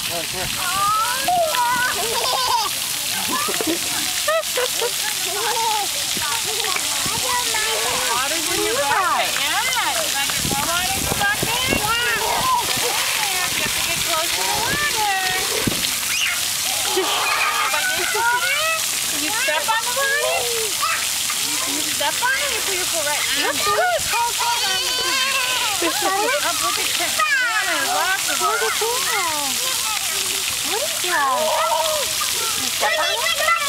Water's in your bucket. Yeah. You got your more water in your bucket? Yeah. You have to get close to the water. Like this water? Can you step on the water? Can you step on it? You put your foot right on it. Look at this. Hold on. Up with the cat. Lots of water. What is that? You step on it?